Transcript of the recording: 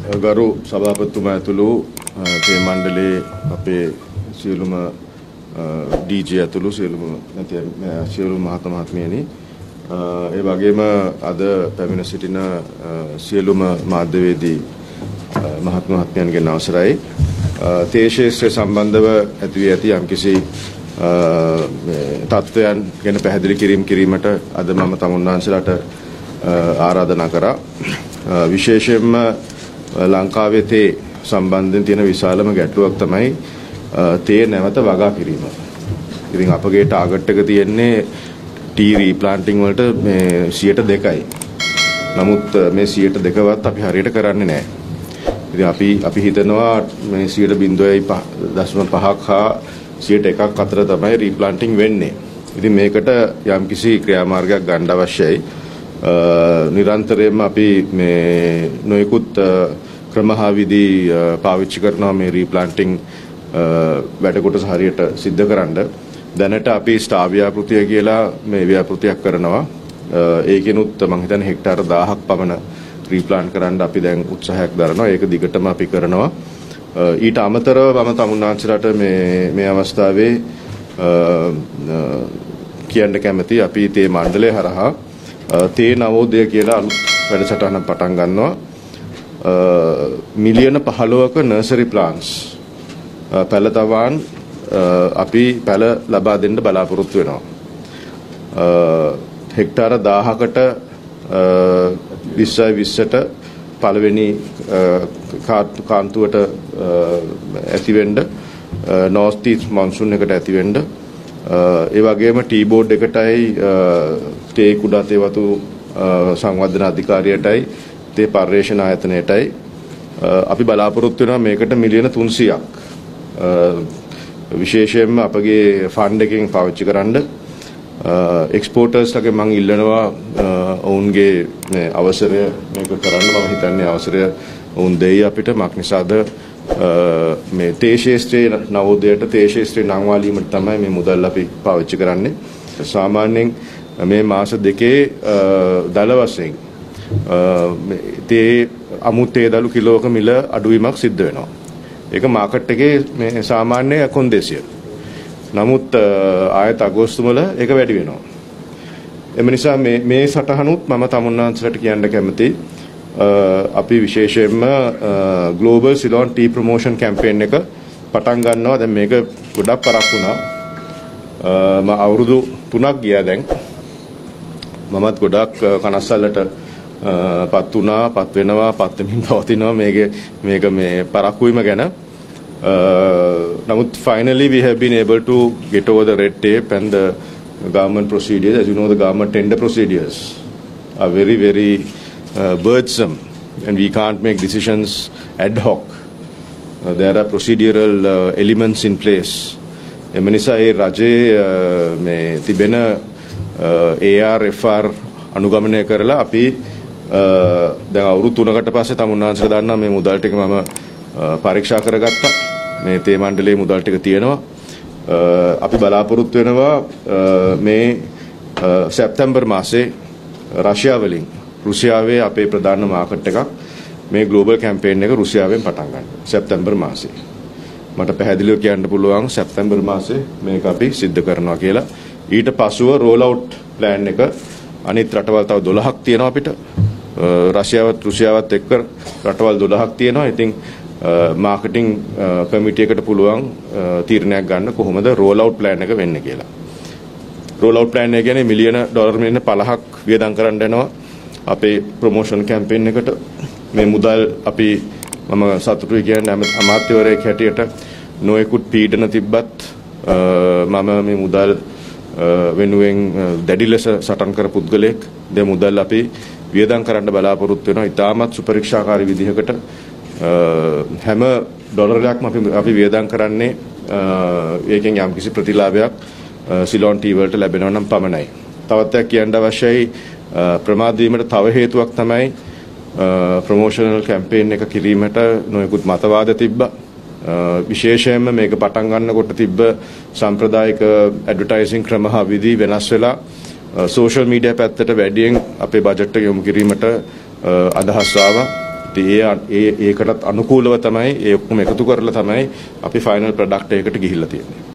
ගරු සභාපතිතුමා ඇතුළු තේ මණ්ඩලයේ අපේ සියලුම DJ ඇතුළු සියලුම මහත්ම මහත්මියනි ඒ වගේම අද පැමිණ සිටින සියලුම මාධ්‍යවේදී මහත්ම මහත්මියන්ගෙන් අවසරයි තේ ශාස්ත්‍රය සම්බන්ධව ඇති වී ඇති යම්කිසි තත්ත්වයන් ගැන පැහැදිලි කිරීමට අද මම තමුන්වහන්සේලාට ආරාධනා කරා විශේෂයෙන්ම ලංකාවේ තේ සම්බන්ධයෙන් තියෙන විශාලම ගැටලුවක් තමයි තේ නැවත වගා කිරීම. ඉතින් අපගේ ටාගට් එක තියෙන්නේ ටී රීප්ලාන්ටින් වලට මේ 2%යි. නමුත් මේ 2%වත් අපි හරියට කරන්නේ නැහැ. ඉතින් අපි හිතනවා මේ 0.5ක් හා 1%ක් අතර තමයි රීප්ලාන්ටින් වෙන්නේ. ඉතින් මේකට යම්කිසි ක්‍රියාමාර්ගයක් ගන්න අවශ්‍යයි. නිරන්තරයෙන්ම අපි මේ නොයෙකුත් ක්‍රම හා විධි පාවිච්චි කරනවා මේ රීප්ලාන්ටින් වැඩ කොටස හරියට සිද්ධ කරන්න. දැනට අපි ස්ටා ව්‍යාපෘතිය කියලා මේ ව්‍යාපෘතියක් කරනවා. ඒකෙනුත් මම හිතන්නේ හෙක්ටාර 1000ක් පමණ රීප්ලාන්ට් කරන්න අපි දැන් උත්සාහයක් දරනවා. ඒක දිගටම අපි කරනවා. ඊට අමතරව මම තමුන්වහන්සේලාට මේ අවස්ථාවේ කියන්න කැමති අපි තේ මණ්ඩලය හරහා තේ නවෝදය කියලා අලුත් වැඩසටහනක් පටන් ගන්නවා. මිලියන 15ක නර්සරි ප්ලාන්ට්ස් පැලතවාන් අපි පැල ලබා දෙන්න බලාපොරොත්තු වෙනවා. හෙක්ටාර 1000කට 20ට පළවෙනි කාන්තුවට ඇතිවෙන්න නෝර්ත් ඊස්ට් මොන්සූන් එකට ඇතිවෙන්න ඒ වගේම ටී බෝඩ් එකටයි තේ කුඩා තේ වතු සංවර්ධන අධිකාරියටයි තේ පර්යේෂණ ආයතනයටයි අපි බලාපොරොත්තු වෙනවා මේකට මිලියන 300ක් විශේෂයෙන්ම අපගේ ෆන්ඩ් එකෙන් පාවිච්චි කරන්න එක්ස්පෝර්ටර්ස්ලාගේ මම ඉල්ලනවා ඔවුන්ගේ අවසරය මේක කරන්න මම හිතන්නේ අවසරය ඔවුන් දෙයි අපිට මක් නිසාද මේ තේ ශාස්ත්‍රයේ නවෝදයට තේ ශාස්ත්‍රයේ නංවාලීමට තමයි මේ මුදල් අපි පාවිච්චි කරන්නේ. සාමාන්‍යයෙන් මේ මාස දෙකේ දල වශයෙන් තේ අමු තේ දළු කිලෝක මිල අඩුවීමක් සිද්ධ වෙනවා. ඒක මාකට් එකේ මේ සාමාන්‍ය කොන්දේසිය. නමුත් ආයත අගෝස්තු වල ඒක වැඩි වෙනවා. එම නිසා මේ සටහනුත් මම තමුන්වහන්සේලාට කියන්න කැමතියි. අපි විශේෂයෙන්ම global Ceylon tea promotion campaign එක පටන් ගන්නවා. දැන් මේක ගොඩක් පරක් වුණා. මම අවුරුදු 3ක් ගියා දැන්. මමත් ගොඩක් කනස්සල්ලට පත් වුණා, පත් වෙනවා, පත් වෙමින් පවතිනවා මේක මේ පරක් වීම ගැන. Namuth finally we have been able to get over the red tape and the government procedures. As you know, the government tender procedures are very, very burdensome and we can't make decisions ad hoc. There are procedural elements in place. එමනිසා ඒ රජයේ මේ තිබෙන AR/FR අනුගමනය කරලා අපි දැන් අවුරුදු 3කට පස්සේ තමුන්වහන්සේලා දන්නා මේ මුදල් ටික මම පරීක්ෂා කරගත්තා. මේ තේ මණ්ඩලයේ මුදල් ටික තියෙනවා. අපි බලාපොරොත්තු වෙනවා මේ සැප්තැම්බර් මාසේ රුසියාවේ අපේ ප්‍රධාන මාකට් එකක් මේ ග්ලෝබල් කැම්පේන් එක රුසියාවෙන් පටන් ගන්න. සැප්තැම්බර් මාසේ. මට පැහැදිලිව කියන්න පුළුවන් සැප්තැම්බර් මාසේ මේක අපි සිද්ධ කරනවා කියලා. ඊට පසුව රෝල් අවුට් ප්ලෑන් එක අනිත් රටවල් තව 12ක් තියෙනවා අපිට. රුසියාවත් එක්ක රටවල් 12ක් තියෙනවා. ඉතින් මාකටිං කමිටි එකට පුළුවන් තීරණයක් ගන්න කොහොමද රෝල් අවුට් ප්ලෑන් එක වෙන්නේ කියලා. රෝල් අවුට් ප්ලෑන් එක කියන්නේ මිලියන ඩොලර් මිලියන 50ක් වියදම් කරන්න වෙනවා අපේ ප්‍රොමෝෂන් කැම්පේන් එකට. මේ මුදල් අපි මම සතුටුයි කියන්නේ අමාත්‍යවරයෙක් හැටියට නොයෙකුත් පීඩන තිබ්බත් මම මේ මුදල් වෙනුවෙන් දැඩි ලෙස සටන් කර පුද්ගලයෙක්. දැන් මුදල් අපි වියදම් කරන්න බලාපොරොත්තු වෙනවා. ඉතාමත් සුපරික්ෂාකාරී විදිහකට හැම ඩොලරයක්ම අපි වියදම් කරන්නේ ඒකෙන් යම්කිසි ප්‍රතිලාභයක් සිලෝන් ටී වලට ලැබෙනවා නම් පමණයි. තවත් එකක් කියන්න අවශ්‍යයි ප්‍රමාද වීමට තව හේතුවක් තමයි ප්‍රොමෝෂනල් කැම්පේන් එක කිරීමට නොයෙකුත් මතවාද තිබ්බා. විශේෂයෙන්ම මේක පටන් ගන්නකොට තිබ්බ සම්ප්‍රදායික ඇඩ්වර්ටයිසින් ක්‍රම හා විධි වෙනස් වෙලා සෝෂල් මීඩියා පැත්තට වැඩියෙන් අපේ බජට් එක යොමු කිරීමට අදහස් ආවා. ඒකටත් අනුකූලව තමයි ඒ ඔක්කොම එකතු කරලා තමයි අපි ෆයිනල් ප්‍රොඩක්ට් එකකට ගිහිල්ලා තියෙන්නේ.